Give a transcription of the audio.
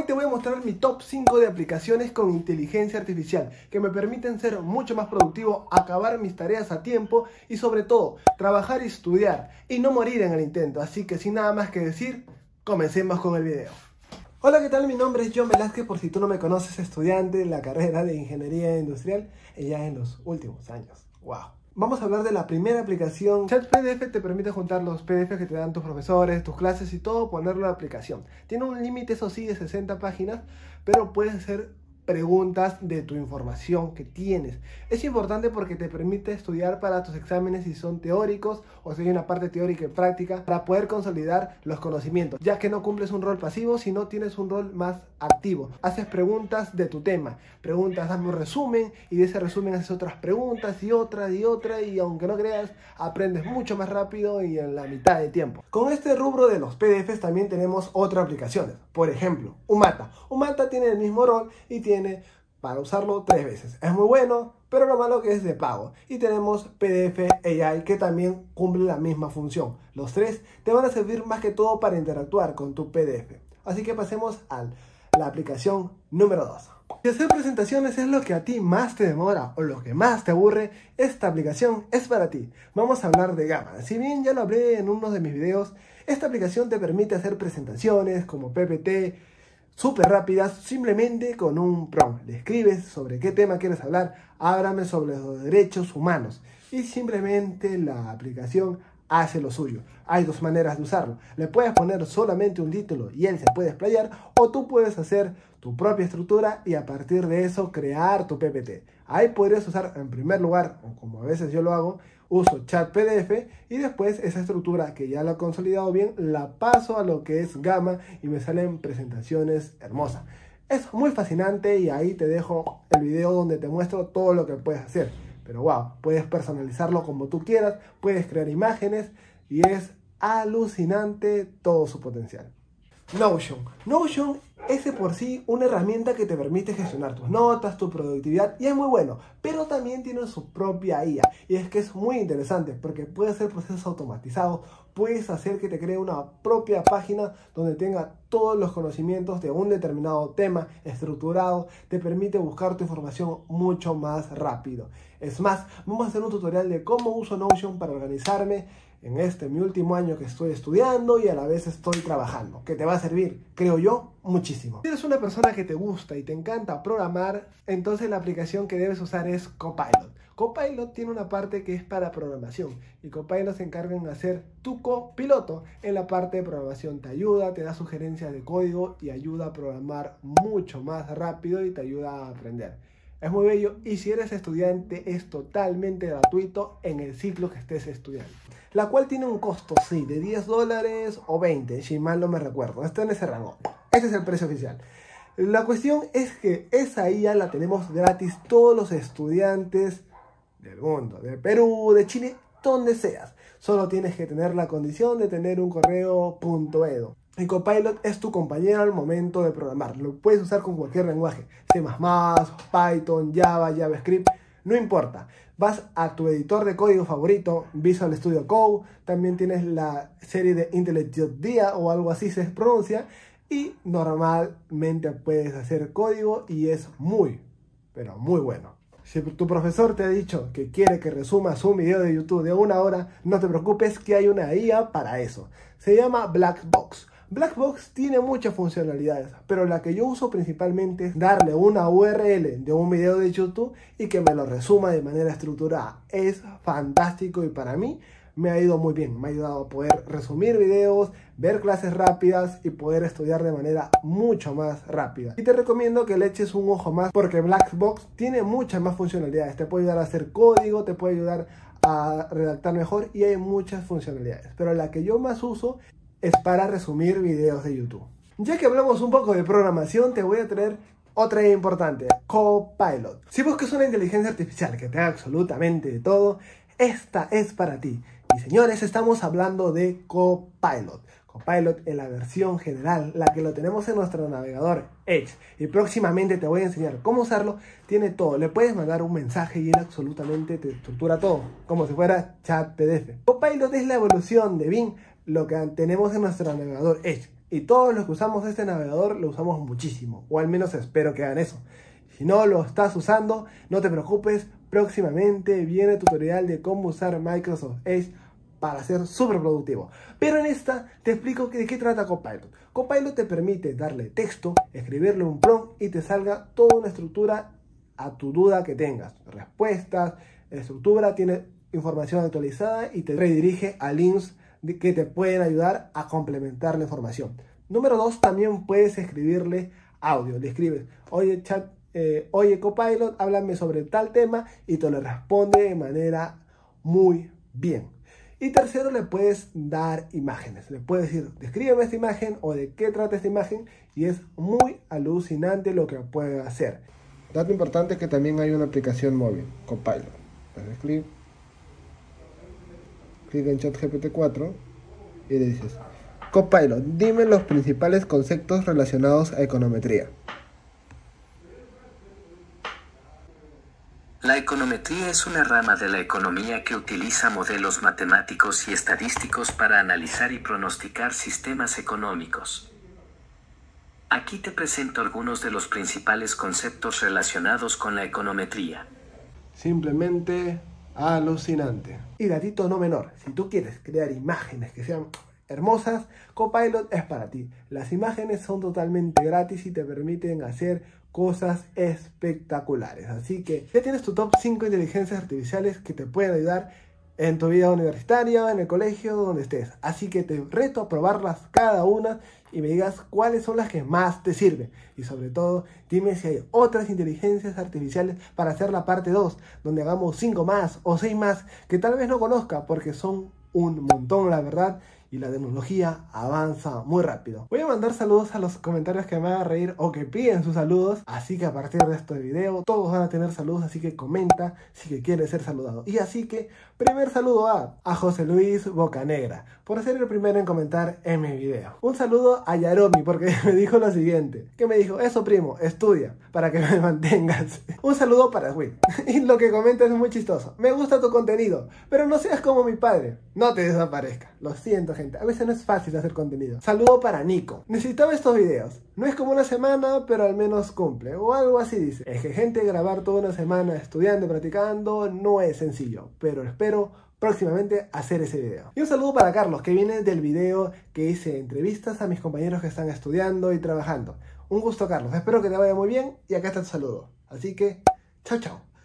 te voy a mostrar mi top 5 de aplicaciones con inteligencia artificial que me permiten ser mucho más productivo, acabar mis tareas a tiempo y sobre todo, trabajar y estudiar y no morir en el intento. Así que sin nada más que decir, comencemos con el video. Hola, ¿qué tal? Mi nombre es John Velázquez, por si tú no me conoces, estudiante de la carrera de Ingeniería Industrial ya en los últimos años. ¡Wow! Vamos a hablar de la primera aplicación. ChatPDF te permite juntar los PDFs que te dan tus profesores, tus clases y todo, ponerlo en la aplicación. Tiene un límite, eso sí, de 60 páginas, pero puedes hacer preguntas de tu información que tienes. Es importante porque te permite estudiar para tus exámenes si son teóricos o si hay una parte teórica y práctica para poder consolidar los conocimientos, ya que no cumples un rol pasivo, sino tienes un rol más activo. Haces preguntas de tu tema, preguntas, dame un resumen y de ese resumen haces otras preguntas y otra y aunque no creas, aprendes mucho más rápido y en la mitad de tiempo. Con este rubro de los PDFs también tenemos otras aplicaciones. Por ejemplo, Umata. Umata tiene el mismo rol y tiene para usarlo 3 veces. Es muy bueno, pero lo malo que es de pago. Y tenemos PDF AI que también cumple la misma función. Los 3 te van a servir más que todo para interactuar con tu PDF. Así que pasemos a la aplicación número 2. Si hacer presentaciones es lo que a ti más te demora o lo que más te aburre, esta aplicación es para ti. Vamos a hablar de Gamma. Si bien ya lo hablé en uno de mis videos, esta aplicación te permite hacer presentaciones como PPT, súper rápidas, simplemente con un prompt. Le escribes sobre qué tema quieres hablar, háblame sobre los derechos humanos y simplemente la aplicación hace lo suyo. Hay 2 maneras de usarlo. Le puedes poner solamente un título y él se puede explayar, o tú puedes hacer tu propia estructura y a partir de eso crear tu PPT. Ahí podrías usar en primer lugar, o como a veces yo lo hago, uso ChatPDF y después esa estructura que ya la he consolidado bien la paso a lo que es Gamma y me salen presentaciones hermosas. Es muy fascinante y ahí te dejo el video donde te muestro todo lo que puedes hacer. Pero wow, puedes personalizarlo como tú quieras, puedes crear imágenes y es alucinante todo su potencial. Notion. Notion es de por sí una herramienta que te permite gestionar tus notas, tu productividad y es muy bueno, pero también tiene su propia IA y es que es muy interesante porque puede hacer procesos automatizados, puedes hacer que te cree una propia página donde tenga todos los conocimientos de un determinado tema estructurado, te permite buscar tu información mucho más rápido. Es más, vamos a hacer un tutorial de cómo uso Notion para organizarme en mi último año que estoy estudiando y a la vez estoy trabajando, que te va a servir, creo yo, muchísimo. Si eres una persona que te gusta y te encanta programar, entonces la aplicación que debes usar es Copilot. Copilot tiene una parte que es para programación y Copilot se encarga en hacer tu copiloto en la parte de programación. Te ayuda, te da sugerencias de código y ayuda a programar mucho más rápido y te ayuda a aprender. Es muy bello y si eres estudiante es totalmente gratuito en el ciclo que estés estudiando. La cual tiene un costo, sí, de $10 o 20, si mal no me recuerdo. Está en ese rango. Este es el precio oficial. La cuestión es que esa IA la tenemos gratis todos los estudiantes del mundo, de Perú, de Chile, donde seas. Solo tienes que tener la condición de tener un correo .edu. Y Copilot es tu compañero al momento de programar. Lo puedes usar con cualquier lenguaje. C++, Python, Java, JavaScript, no importa. Vas a tu editor de código favorito, Visual Studio Code. También tienes la serie de IntelliJ o algo así se pronuncia. Y normalmente puedes hacer código y es muy, pero muy bueno. Si tu profesor te ha dicho que quiere que resumas un video de YouTube de 1 hora, no te preocupes que hay una IA para eso. Se llama Blackbox. Blackbox tiene muchas funcionalidades, pero la que yo uso principalmente es darle una URL de un video de YouTube y que me lo resuma de manera estructurada. Es fantástico y para mí me ha ido muy bien. Me ha ayudado a poder resumir videos, ver clases rápidas y poder estudiar de manera mucho más rápida. Y te recomiendo que le eches un ojo más porque Blackbox tiene muchas más funcionalidades. Te puede ayudar a hacer código, te puede ayudar a redactar mejor y hay muchas funcionalidades. Pero la que yo más uso es para resumir videos de YouTube. Ya que hablamos un poco de programación, te voy a traer otra importante, Copilot. Si buscas una inteligencia artificial que te haga absolutamente de todo, esta es para ti. Y señores, estamos hablando de Copilot. Copilot en la versión general, la que lo tenemos en nuestro navegador Edge. Y próximamente te voy a enseñar cómo usarlo. Tiene todo. Le puedes mandar un mensaje y él absolutamente te estructura todo, como si fuera ChatPDF. Copilot es la evolución de Bing, lo que tenemos en nuestro navegador Edge. Y todos los que usamos este navegador lo usamos muchísimo, o al menos espero que hagan eso. Si no lo estás usando, no te preocupes, próximamente viene tutorial de cómo usar Microsoft Edge para ser súper productivo. Pero en esta te explico de qué trata Copilot. Copilot te permite darle texto, escribirle un prompt y te salga toda una estructura a tu duda que tengas. Respuestas, estructura, tiene información actualizada y te redirige a links que te pueden ayudar a complementar la información. Número 2, también puedes escribirle audio. Le escribes, oye chat, oye Copilot, háblame sobre tal tema y te lo responde de manera muy bien. Y tercero, le puedes dar imágenes. Le puedes decir, descríbeme esta imagen o de qué trata esta imagen y es muy alucinante lo que puede hacer. Dato importante es que también hay una aplicación móvil, Copilot. Haces clic en ChatGPT 4 y le dices, Copilot, dime los principales conceptos relacionados a econometría. La econometría es una rama de la economía que utiliza modelos matemáticos y estadísticos para analizar y pronosticar sistemas económicos. Aquí te presento algunos de los principales conceptos relacionados con la econometría. Simplemente alucinante. Y datito no menor, si tú quieres crear imágenes que sean hermosas, Copilot es para ti. Las imágenes son totalmente gratis y te permiten hacer cosas espectaculares. Así que ya tienes tu top 5 inteligencias artificiales que te pueden ayudar en tu vida universitaria, en el colegio, donde estés. Así que te reto a probarlas cada una y me digas cuáles son las que más te sirven. Y sobre todo, dime si hay otras inteligencias artificiales para hacer la parte 2, donde hagamos 5 más o 6 más que tal vez no conozca, porque son un montón, la verdad. Y la tecnología avanza muy rápido. Voy a mandar saludos a los comentarios que me hagan reír o que piden sus saludos. Así que a partir de este video todos van a tener saludos. Así que comenta si que quieres ser saludado. Y así que primer saludo a José Luis Bocanegra por ser el primero en comentar en mi video. Un saludo a Yaromi porque me dijo lo siguiente. Que me dijo, eso primo, estudia para que me mantengas. Un saludo para Will. Y lo que comenta es muy chistoso. Me gusta tu contenido, pero no seas como mi padre. No te desaparezca. Lo siento, gente. A veces no es fácil hacer contenido. Saludo para Nico. Necesitaba estos videos. No es como una semana, pero al menos cumple. O algo así dice. Es que, gente, grabar toda una semana estudiando y practicando no es sencillo. Pero espero próximamente hacer ese video. Y un saludo para Carlos, que viene del video que hice entrevistas a mis compañeros que están estudiando y trabajando. Un gusto, Carlos. Espero que te vaya muy bien y acá está tu saludo. Así que, chao, chao.